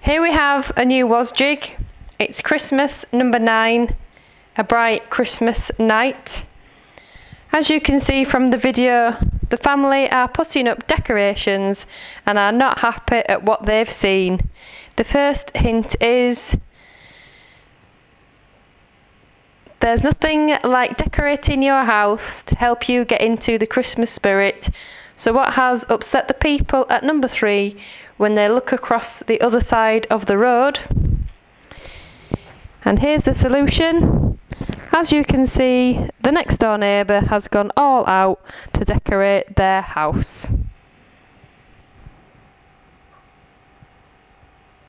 Here we have a new Wasgij. It's Christmas number 9, a bright Christmas night. As you can see from the video, the family are putting up decorations and are not happy at what they've seen. The first hint is there's nothing like decorating your house to help you get into the Christmas spirit. So what has upset the people at number 3 when they look across the other side of the road? And here's the solution. As you can see, the next door neighbour has gone all out to decorate their house.